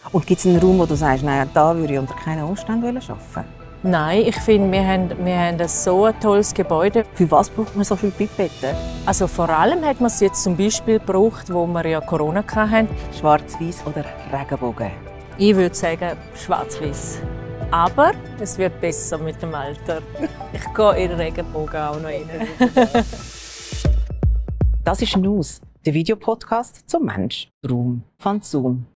Und gibt es einen Raum, wo du sagst, nein, da würde ich unter keinen Umständen arbeiten? Nein, ich finde, wir haben so ein tolles Gebäude. Für was braucht man so viele Pipetten? Also vor allem hat man es jetzt zum Beispiel gebraucht, wo wir ja Corona hatten. Schwarz-Weiß oder Regenbogen? Ich würde sagen schwarz-weiß. Aber es wird besser mit dem Alter. Ich gehe in den Regenbogen auch noch rein. Das ist «NUS», der Videopodcast zum Mensch. Raum von Zoom.